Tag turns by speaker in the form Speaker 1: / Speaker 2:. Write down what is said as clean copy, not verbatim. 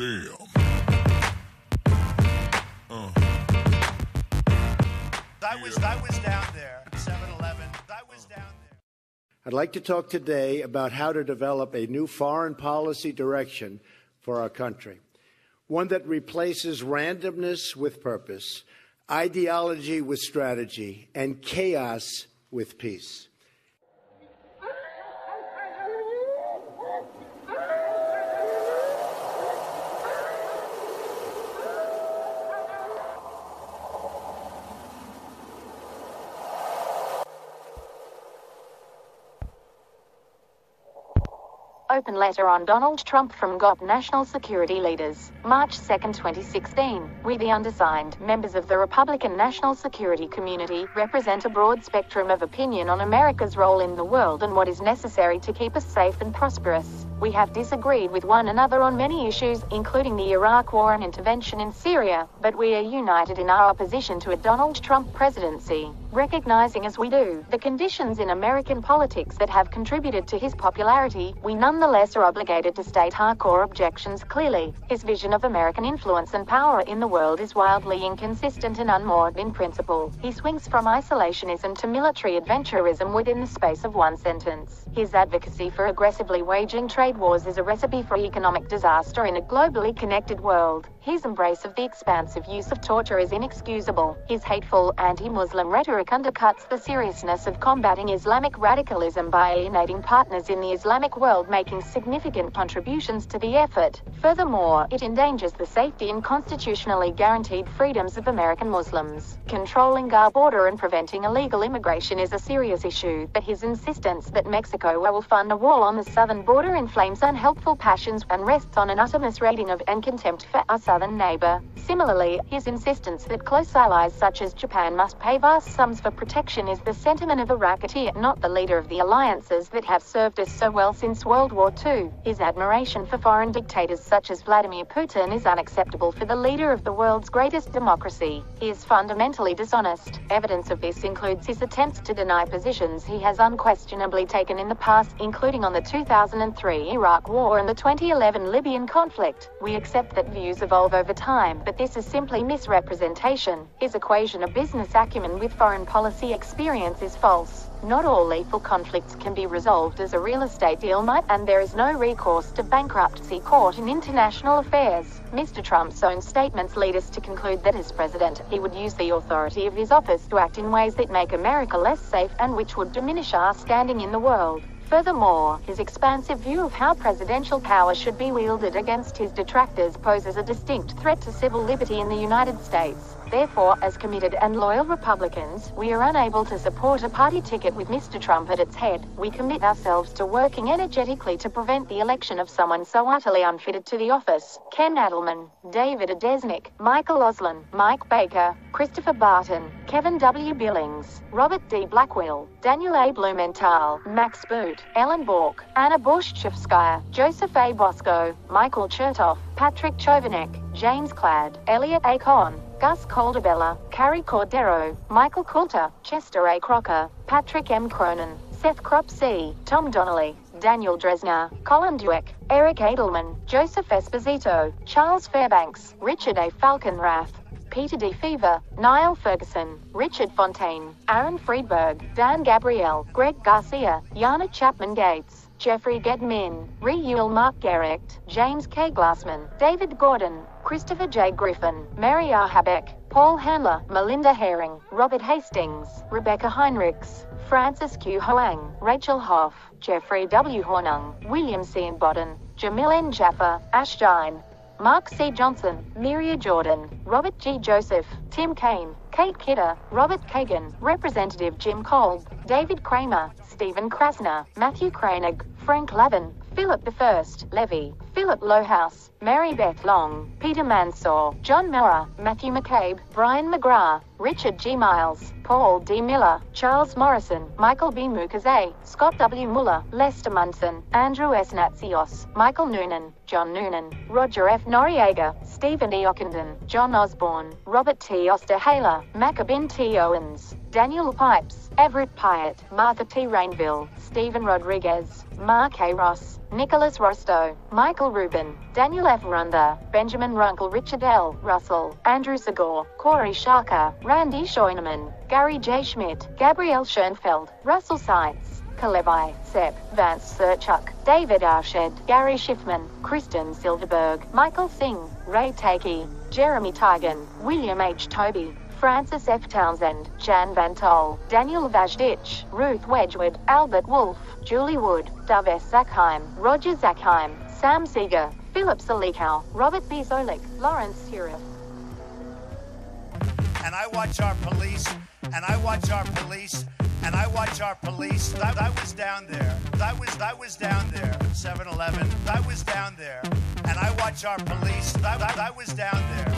Speaker 1: Damn.
Speaker 2: I was down there, 7-Eleven. I was down there.
Speaker 3: I'd like to talk today about how to develop a new foreign policy direction for our country, one that replaces randomness with purpose, ideology with strategy, and chaos with peace.
Speaker 4: Open letter on Donald Trump from GOP national security leaders. March 2, 2016. We, the undersigned, members of the Republican national security community, represent a broad spectrum of opinion on America's role in the world and what is necessary to keep us safe and prosperous. We have disagreed with one another on many issues, including the Iraq War and intervention in Syria, but we are united in our opposition to a Donald Trump presidency. Recognizing as we do the conditions in American politics that have contributed to his popularity, we nonetheless are obligated to state our core objections clearly. His vision of American influence and power in the world is wildly inconsistent and unmoored in principle. He swings from isolationism to military adventurism within the space of one sentence. His advocacy for aggressively waging trade wars is a recipe for economic disaster in a globally connected world. His embrace of the expansive use of torture is inexcusable. His hateful, anti-Muslim rhetoric undercuts the seriousness of combating Islamic radicalism by alienating partners in the Islamic world making significant contributions to the effort. Furthermore, it endangers the safety and constitutionally guaranteed freedoms of American Muslims. Controlling our border and preventing illegal immigration is a serious issue, but his insistence that Mexico will fund a wall on the southern border inflames unhelpful passions and rests on an utter misreading of and contempt for our southern neighbor. Similarly, his insistence that close allies such as Japan must pay vast sums for protection is the sentiment of a racketeer, not the leader of the alliances that have served us so well since World War II. His admiration for foreign dictators such as Vladimir Putin is unacceptable for the leader of the world's greatest democracy. He is fundamentally dishonest. Evidence of this includes his attempts to deny positions he has unquestionably taken in the past, including on the 2003 Iraq War and the 2011 Libyan conflict. We accept that views evolve over time, but this is simply misrepresentation. His equation of business acumen with foreign policy experience is false. Not all lethal conflicts can be resolved as a real estate deal might, and there is no recourse to bankruptcy court in international affairs. Mr. Trump's own statements lead us to conclude that as president, he would use the authority of his office to act in ways that make America less safe and which would diminish our standing in the world. Furthermore, his expansive view of how presidential power should be wielded against his detractors poses a distinct threat to civil liberty in the United States. Therefore, as committed and loyal Republicans, we are unable to support a party ticket with Mr. Trump at its head. We commit ourselves to working energetically to prevent the election of someone so utterly unfitted to the office. Ken Adelman, David Adesnik, Michael Oslin, Mike Baker, Christopher Barton, Kevin W. Billings, Robert D. Blackwell, Daniel A. Blumenthal, Max Boot, Ellen Bork, Anna Borshchevskaya, Joseph A. Bosco, Michael Chertoff, Patrick Chovanec, James Cladd, Elliot A. Cohn, Gus Caldabella, Carrie Cordero, Michael Coulter, Chester A. Crocker, Patrick M. Cronin, Seth Cropsey, Tom Donnelly, Daniel Dresner, Colin Dweck, Eric Edelman, Joseph Esposito, Charles Fairbanks, Richard A. Falkenrath, Peter D. Fever, Niall Ferguson, Richard Fontaine, Aaron Friedberg, Dan Gabriel, Greg Garcia, Yana Chapman Gates, Jeffrey Gedmin, Reuel Mark Garrecht, James K. Glassman, David Gordon, Christopher J. Griffin, Mary R. Habeck, Paul Handler, Melinda Herring, Robert Hastings, Rebecca Heinrichs, Francis Q. Hoang, Rachel Hoff, Jeffrey W. Hornung, William C. Bodden, Jamil N. Jaffa, Ash Dine, Mark C. Johnson, Miria Jordan, Robert G. Joseph, Tim Kaine, Kate Kidder, Robert Kagan, Representative Jim Kolb, David Kramer, Stephen Krasner, Matthew Kranig, Frank Lavin, Philip I. Levy, Philip Lohaus, Mary Beth Long, Peter Mansour, John Maurer, Matthew McCabe, Brian McGrath, Richard G. Miles, Paul D. Miller, Charles Morrison, Michael B. Mukasey, Scott W. Muller, Lester Munson, Andrew S. Natsios, Michael Noonan, John Noonan, Roger F. Noriega, Stephen E. Ockenden, John Osborne, Robert T. Osterhaler, Maccabin T. Owens, Daniel Pipes, Everett Pyatt, Martha T. Rainville, Stephen Rodriguez, Mark A. Ross, Nicholas Rostow, Michael Rubin, Daniel F. Runda, Benjamin Runkle, Richard L. Russell, Andrew Segor, Corey Sharker, Randy Scheunemann, Gary J. Schmidt, Gabrielle Schoenfeld, Russell Seitz, Kalevi, Sepp, Vance Serchuk, David Arshed, Gary Schiffman, Kristen Silverberg, Michael Singh, Ray Takey, Jeremy Tigan, William H. Toby, Francis F. Townsend, Jan Van Tol, Daniel Vajdich, Ruth Wedgwood, Albert Wolf, Julie Wood, Dove S. Zackheim, Roger Zackheim, Sam Seeger, Philip Salikow, Robert B. Zolik, Lawrence Sirif.
Speaker 2: And I watch our police, and I watch our police, and I watch our police. I was down there. I was down there. 7-Eleven. I was down there. And I watch our police. I was down there.